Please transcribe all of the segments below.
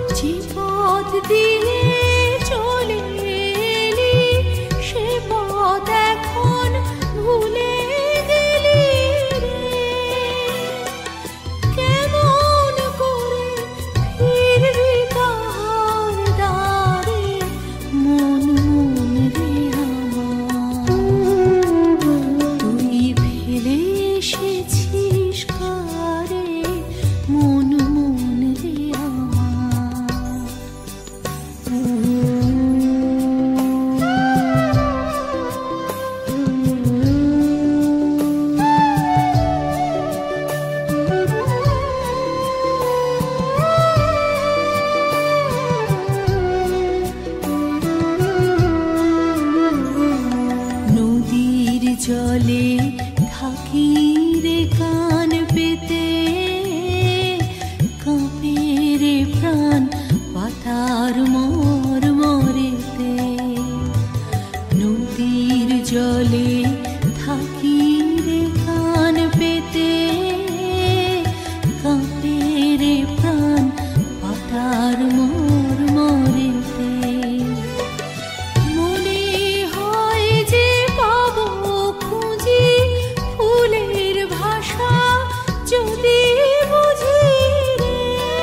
যে পথ দিয়ে চলে এলি সে পথ এখন ভুলে গেলি রে। কেমন করে ফিরবি তাহার দ্বারে মন মন রে আমার। তুই ফেলে এসেছিস কারে মন মন রে আমার। নদীর জলে থাকি রে কান পেতে, কাঁপে রে প্রাণ পাতার মর মরেতে। নদীর জলে থাকি রে কান পেতে, কাঁপে রে প্রাণ পাতার মর মরেতে। মনে হয় যে পাবো খুঁজি ফুলের ভাষা যদি বুঝি রে।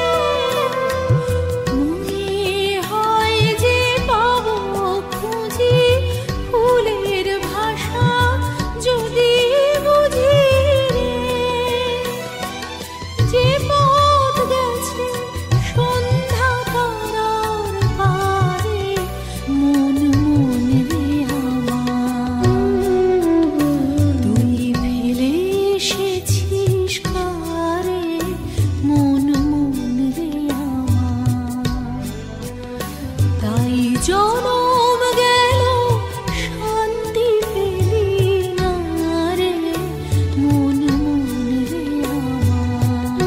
মনে হয় যে পাবো খুঁজি ফুলের ভাষা যদি বুঝি রে। যে পথ গেছে সন্ধ্যা তারার পারে মন মন রে আমার। তুই ফেলে এসেছিস কারে মন মন রে আমার। তাই জনম গেল শান্তি পেলি না রে মন মন রে আমার।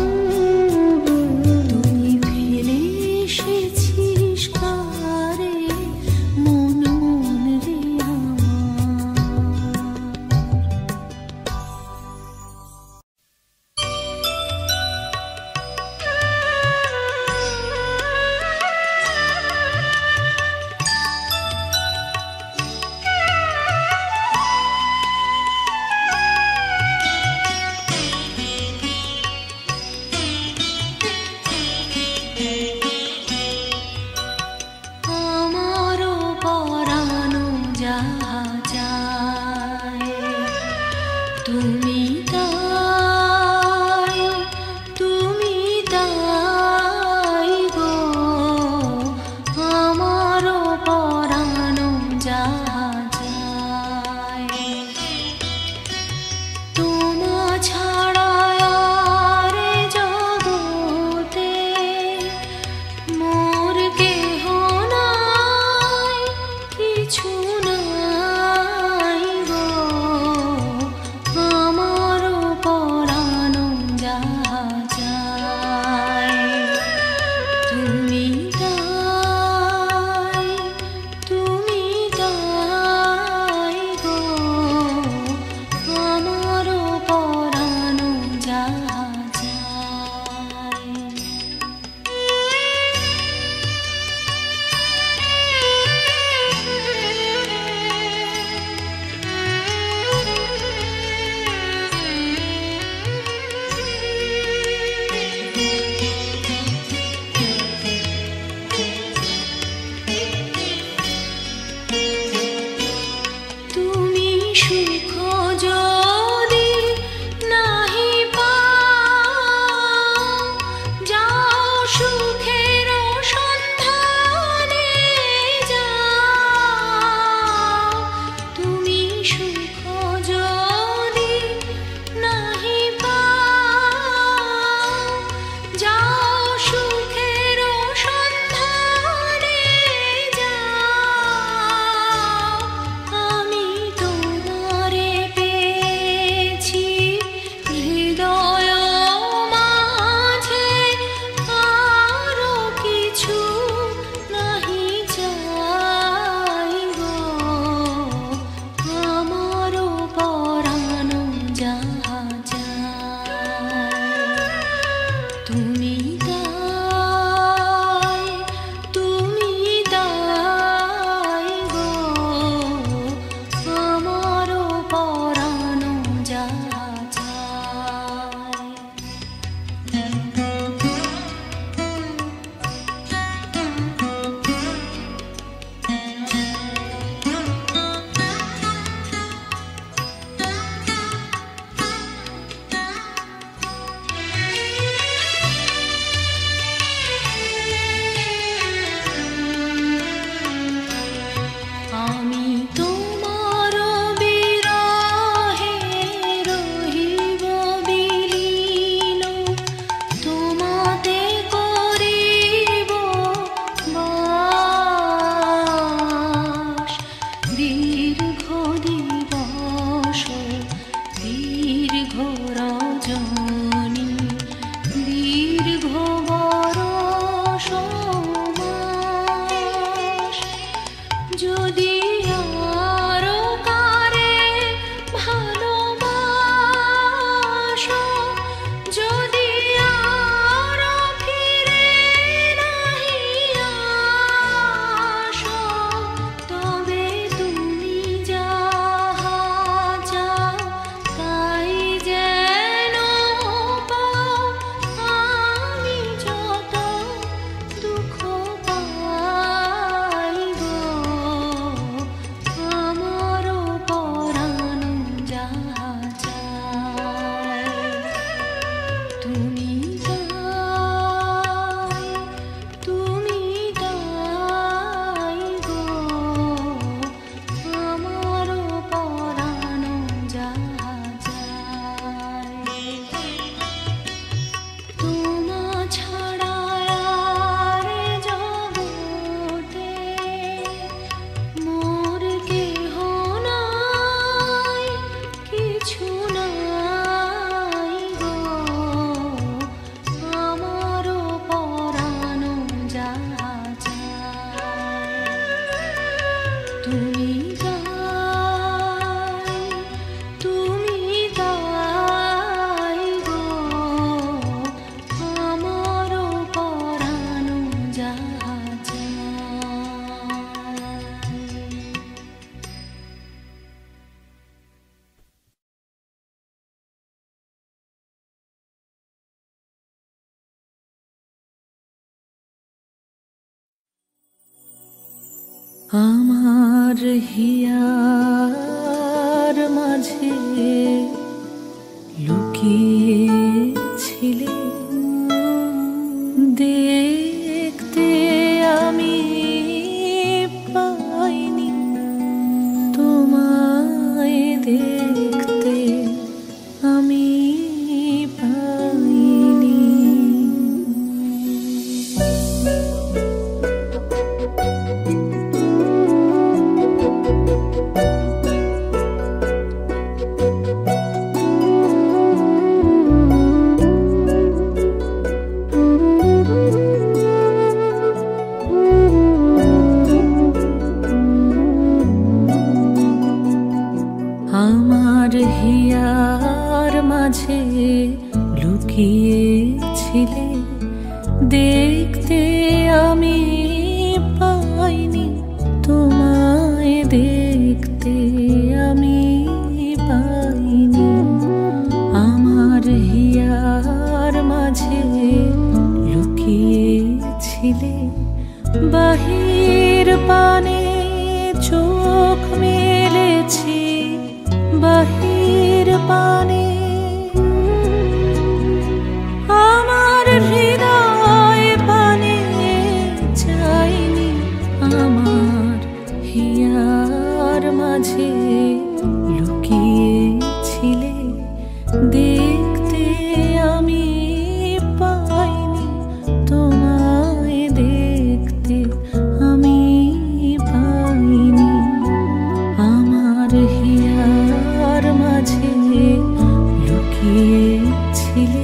তুই ফেলে এসেছিস কারে মন মন রে আমার। তুমি দাই, তুমি দাই গো আমার পরানো যাহা চায়। আমার হিয়ার মাঝে লুকিয়েছিলে, দেখতে আমি পাইনি, তোমায় দেখতে আমি পাইনি। আমার হিয়ার মাঝে লুকিয়েছিলে, দেখতে আমি পাইনি, তোমায় দেখতে আমি পাইনি। আমার হিয়ার মাঝে লুকিয়েছিলে, বাহির পানে চোখ মেলেছি, বাহির পানে আমার হৃদয় পানে চাইনি। আমার হিয়ার মাঝে লুকিয়েছিলে, দেখতে আমি পাইনি, তোমায় দেখতে আমি পাইনি। আমার হিয়ার মাঝে লুকিয়েছিলে।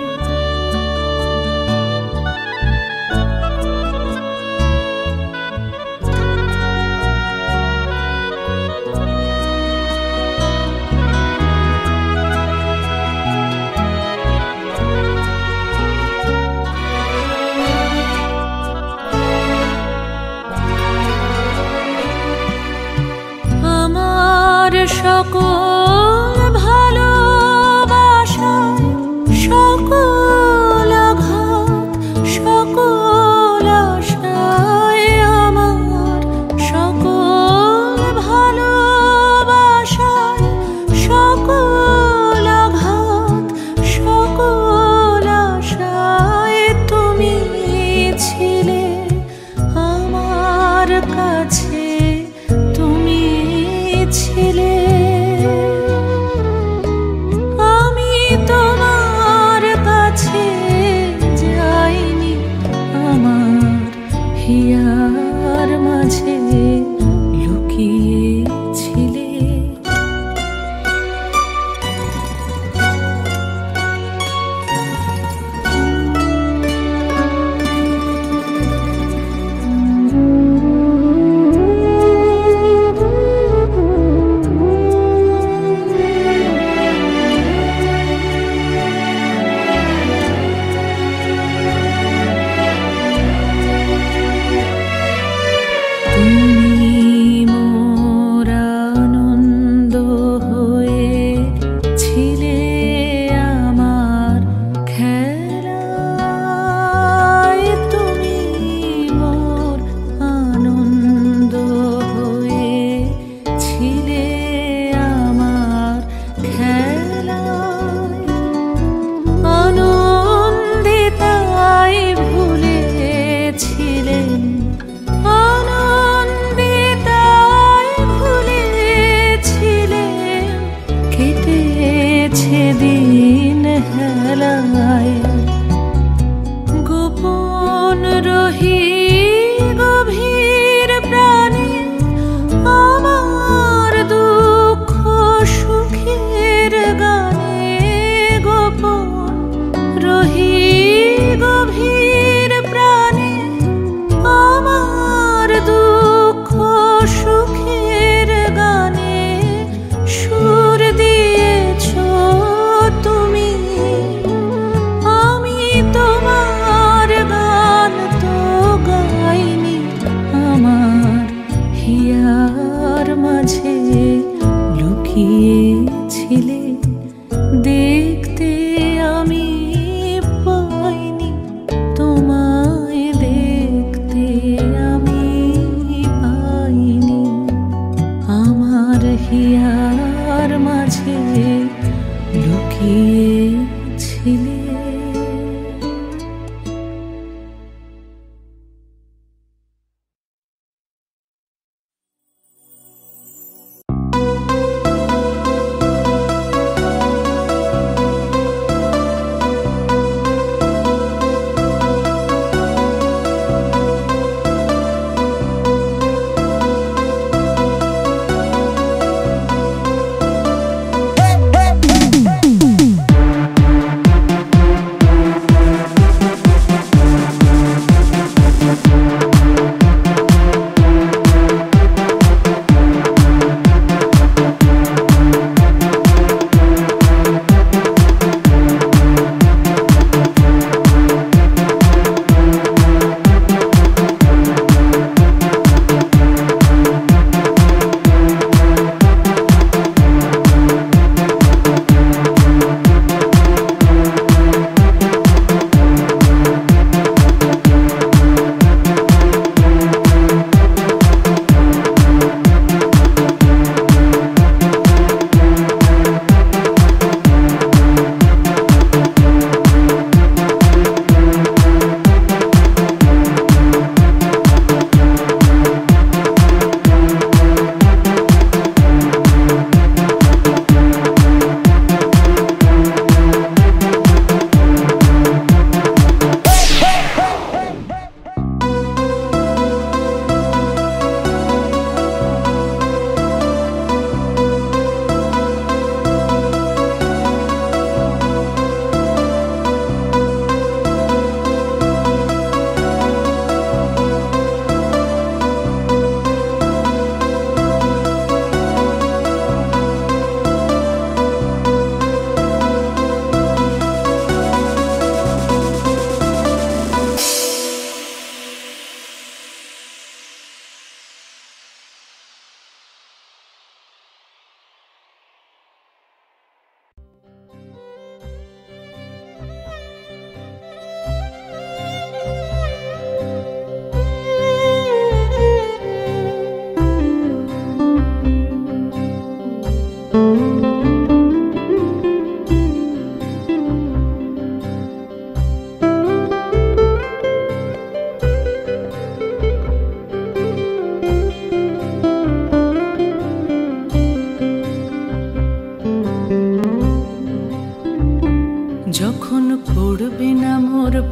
আমার সকল ভালোবাসায় সকল আঘাত, সকল আশায়, আমার সকল ভালোবাসায় সকল আঘাত, সকল আশায় তুমি ছিলে আমার কাছে, তুমি ছিলে। আমি তোমার কাছে যাইনি, আমার হিয়ার মাঝে লুকিয়েছিলে। তুমি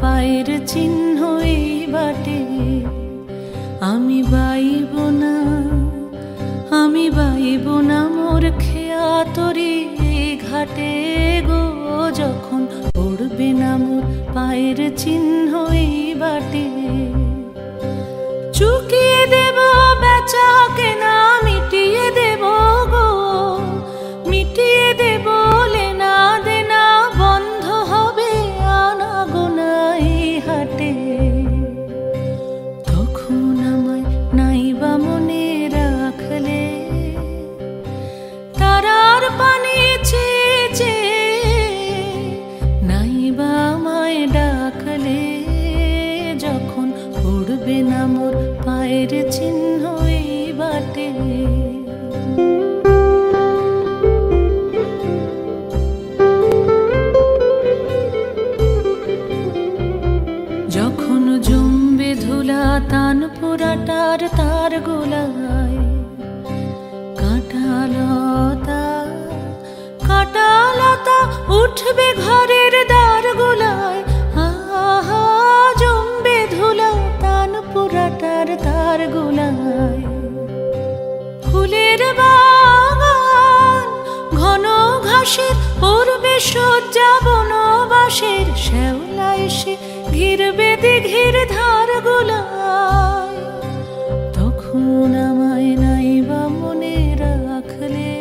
পায়ের চিহ্ন এই বাটে। আমি বাইব না, আমি বাইব না মোর খেয়া তরি ঘাটে গো, যখন পড়বে না মোর পায়ের চিহ্ন এই বাটে। চুকিয়ে দেব বেচা কেনা, মিটিয়ে দেব গো, মিটিয়ে দেব লেনা দেনা, বন্ধ হবে আনা গোনা এই হাটে। তখন আমায় নাইবা মনে রাখলে, তারার পানে চেয়ে চেয়ে নাইবা আমায় ডাকলে, যখন পড়বে না মোর পায়ের চিহ্ন এই বাটে। যখন জমবে ধুলা তান পোড়াটার তার গোলায়, কাঁটালতা কাঁটালতা উঠবে ঘরের দ্বার গোলায়। আহা জমবে ধুলা তান পোড়াটার তার গোলায়। ফুলের বাগান ঘন ঘাসের পূর্বে শয্যা বনবাসের, শ্যাওলা এসে ঘিরবে দিঘির ধার গোলায়। তখন আমায় নাইবা মনে রাখলে,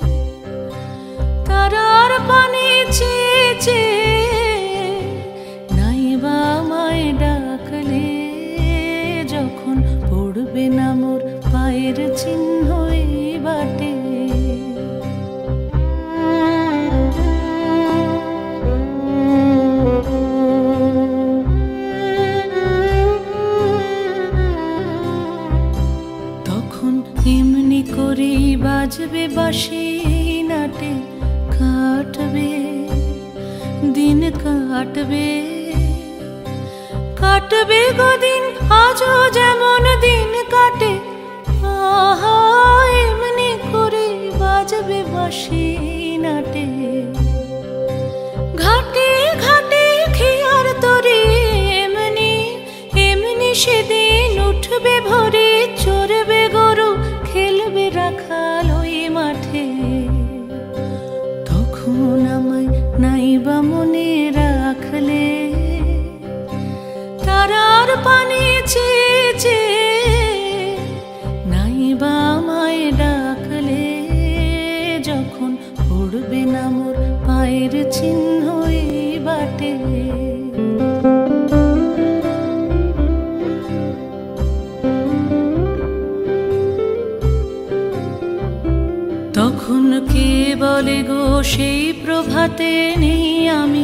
তারার পানে চেয়ে চেয়ে নাইবা আমায় ডাকলে, যখন পড়বে না মোর পায়ের চিহ্ন এই বাটে। তখন এমনি করেই বাজবে বাঁশি নাটে, কাটবে দিন কাটবে, কাটবে গদিন আজও যেমন দিন কাটে। আহা এমনি করে বাজবে বাঁশি নাটে। ঘাটে ঘাটে খেয়ার তরি এমনি এমনি সেদিন উঠবে ভরে, চড়বে গরু খেলবে রাখাল ওই মাঠে। তখন আমায় নাইবা মনে রাখলে, তারার পানে চেয়ে চেয়ে নাইবা আমায় ডাকলে, যখন পড়বে না মোর পায়ের চিহ্ন এই বাটে। তখন কে বলে গো সেই প্রভাতে নেই আমি,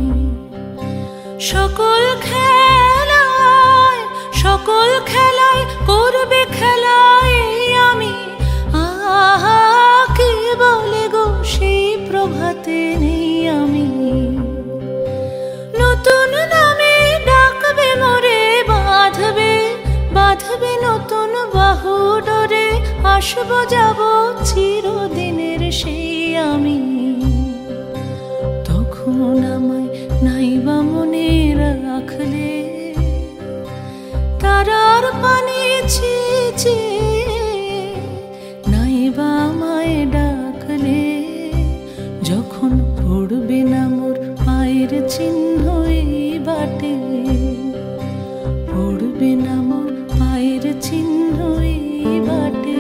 সকল খেলায় সকল খেলায় করবে খেলায় আমি। আহা কে বলে গো সেই প্রভাতে নেই আমি। নতুন নামে ডাকবে মোরে, বাঁধবে বাঁধবে নতুন বাহু ডোরে, আসবো যাব চিরদিনের সেই আমি। তখন আমায় নাইবা মনে রাখলে, তারার পানে চেয়ে চেয়ে নাইবা আমায় ডাকলে, যখন পড়বে না মোর পায়ের চিহ্ন এই বাটে। পড়বে না মোর পায়ের চিহ্ন এই বাটে।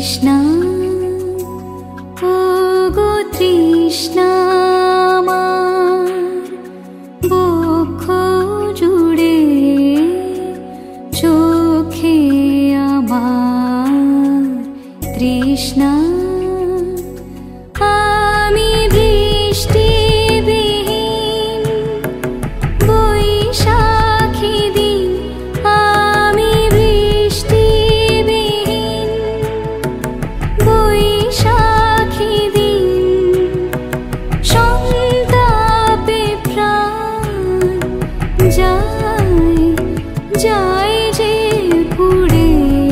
তৃষ্ণা ও গো তৃষ্ণা আমার বক্ষ জুড়ে চোখে আমার তৃষ্ণা আমি বৃষ্টিবিহীন বৈশাখী দিন আমি বৃষ্টিবিহীন বৈশাখী দিন সন্তাপে প্রাণ যায় যে পুড়ে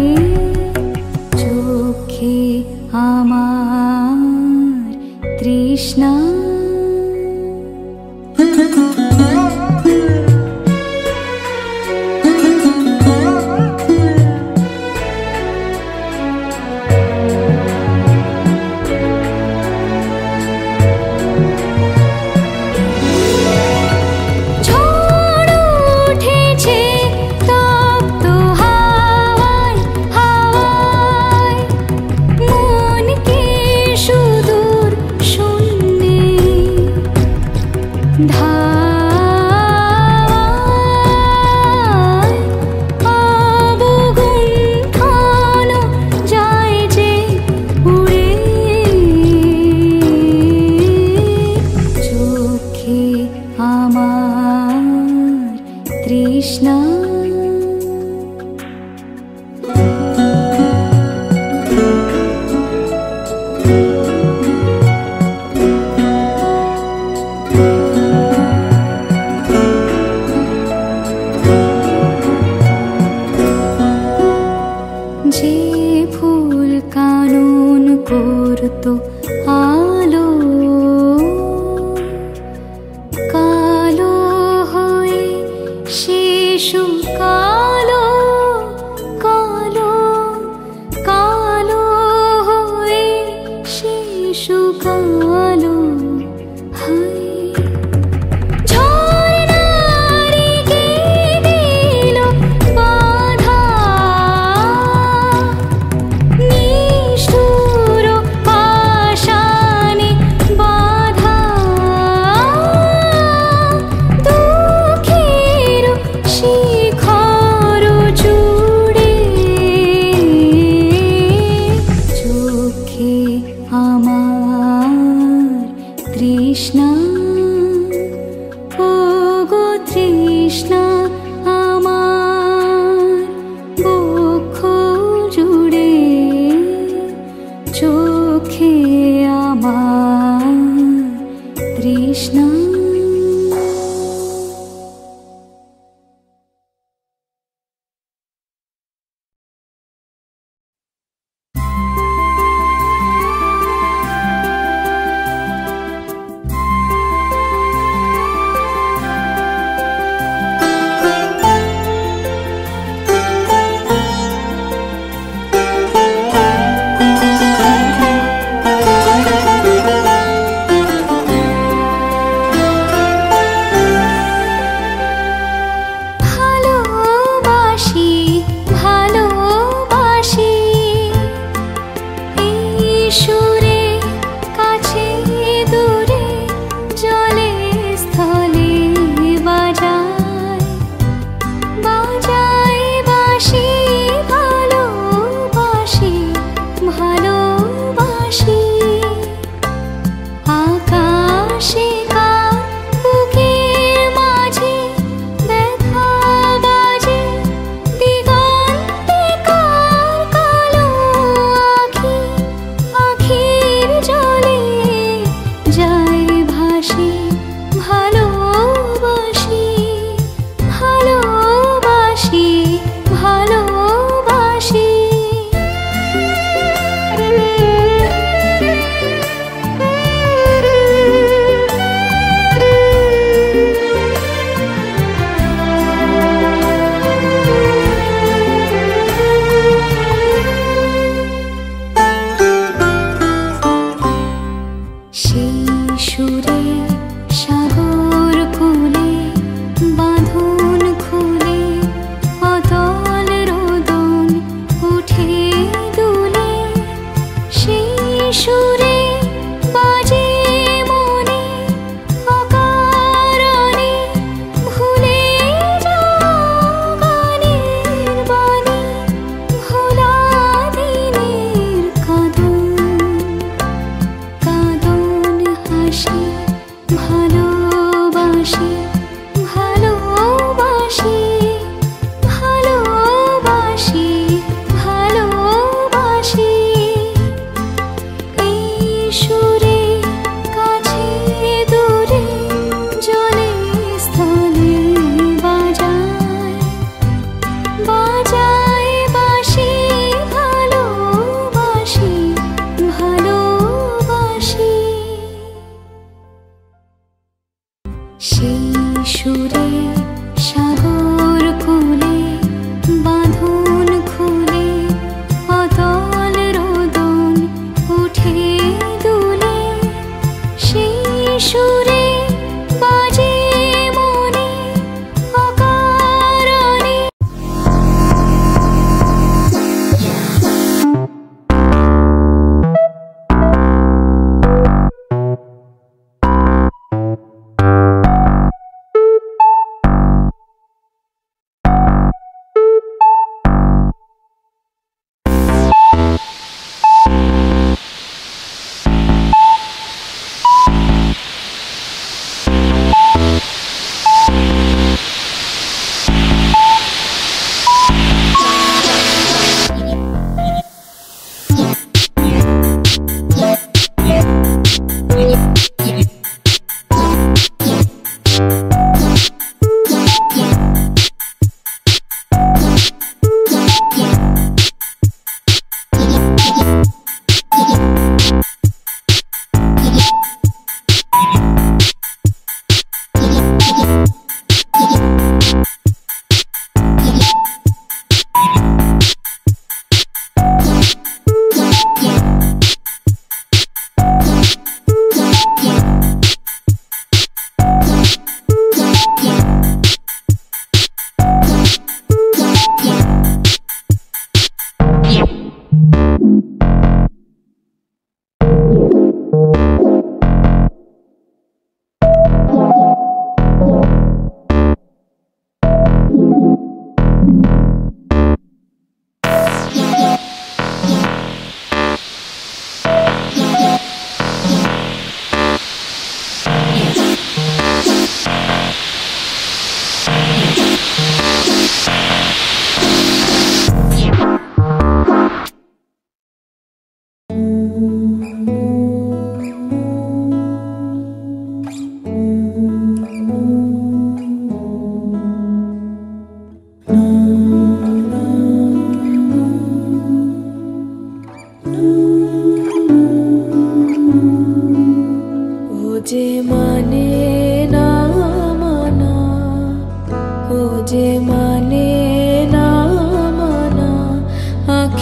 চোখে আমার তৃষ্ণা তৃষ্ণা যে ফুল কানন করতো আলো কালো হয়ে শিশু কালো কালো কালো হয়ে শিশু কালো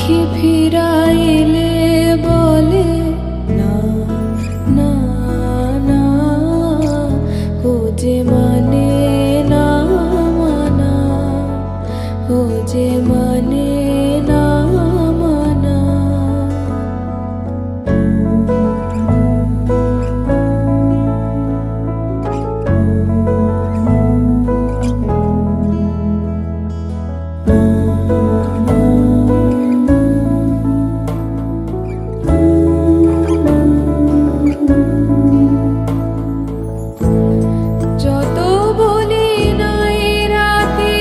আখি ফিরাইলে বলে না না না, ও যে মানে না মানা, ও যে মানে না মানা। যত বলি নাই রাতে,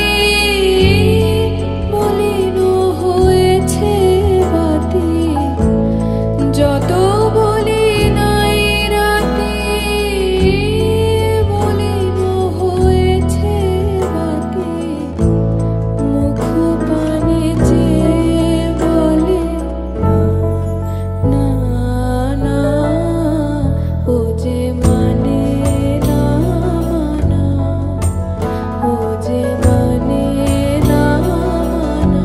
মলিন হয়েছে বাতি, যত বলি নাই রাতে, মলিন হয়েছে বাতি, মুখ পানে চেয়ে বলে না না, ও যে মানে না মানা, ও যে মানে না মানা।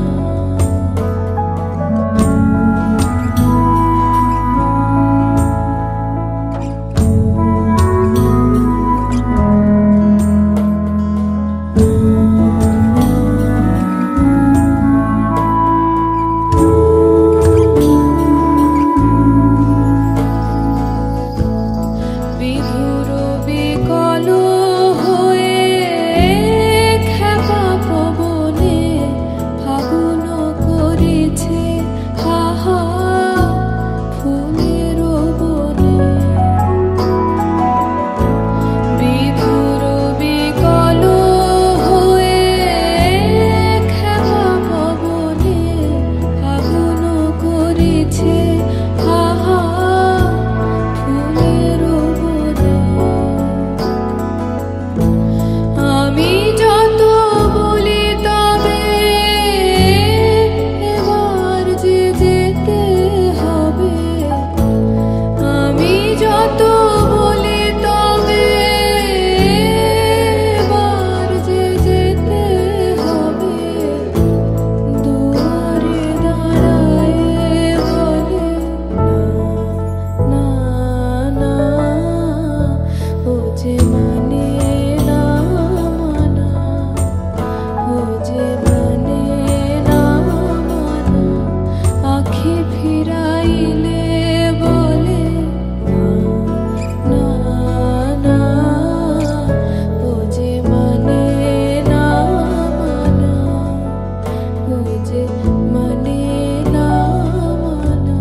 বিধুর বিকল হয়ে খেপা পবনে ফাগুন করেছে হাহা ফুলের বনে। বিধুর বিকল হয়ে খেপা পবনে ফাগুন করেছে হাহা ফুলের বনে। আমি যত বলি তবে এবার যে যেতে হবে, আমি যত বলি তবে এবার যে যেতে হবে, দুয়ারে দাঁড়ায় বলে না না না, ও যে মানে না মানা, ও যে মানে না মানা। আখি ফিরাইলে বলে না না, ও যে মানে না মানা, ও যে মানে না মানা।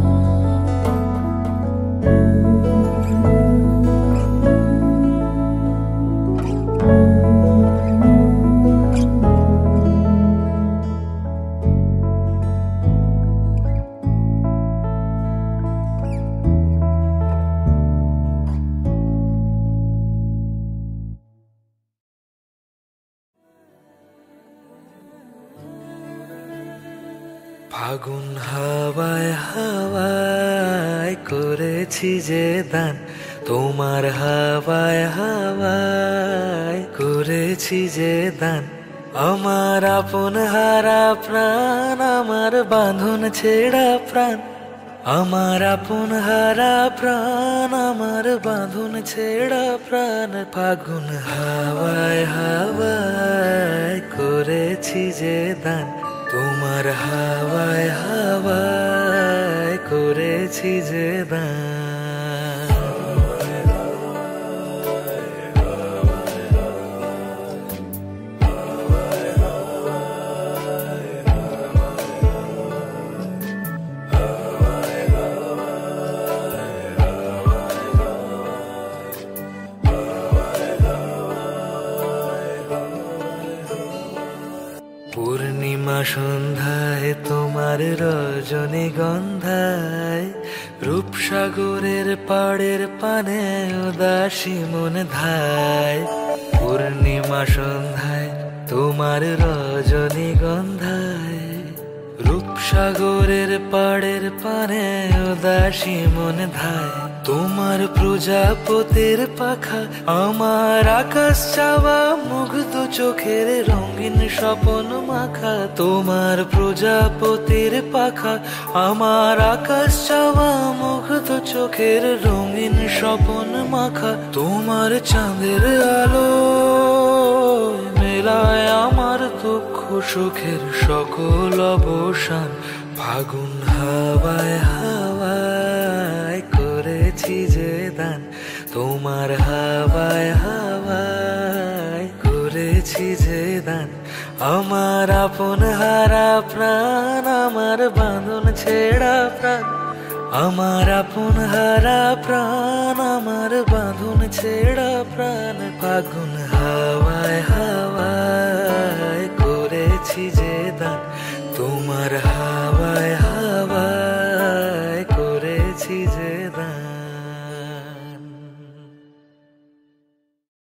ফাগুন হাওয়ায় হাওয়ায় করেছি যে দান, তোমার হাওয়ায় হাওয়ায় করেছি যে দান। আমার আপন হারা প্রাণ, আমার বাঁধন ছেঁড়া প্রাণ, আমার আপন হারা প্রাণ, আমার বাঁধন ছেঁড়া প্রাণ। ফাগুন হাওয়ায় হাওয়ায় করেছি যে দান, তোমার হাওয়ায় হাওয়ায় করেছি যে দান। পূর্ণিমা সন্ধ্যায় তোমার রজনীগন্ধায়, রূপসাগরের পাড়ের পানে উদাসী মন ধায়। পূর্ণিমা সন্ধ্যায় তোমার রজনীগন্ধায়, রূপ রূপসাগরের পাড়ের পানে উদাসী মন ধায়, তোমার প্রজাপতির পাখা আমার আকাশ চাওয়া মুগ্ধ চোখের রঙিন স্বপন মাখা। তোমার প্রজাপতির পাখা আমার আকাশ চাওয়া মুগ্ধ চোখের রঙিন স্বপন মাখা। তোমার চাঁদের আলো মেলায় আমার দুঃখ সুখের সকল অবসান। ফাগুন হাওয়ায় হাওয়ায় করেছি যে দান, তোমার হাওয়ায় হাওয়ায় করেছি যে দান। আমার আপন হারা প্রাণ, আমার বাঁধন ছেঁড়া প্রাণ, আমার আপন হারা প্রাণ, আমার বাঁধন ছেঁড়া প্রাণ। ফাগুন হাওয়ায় হাওয়ায় করেছি যে দান, তোমার হাওয়ায়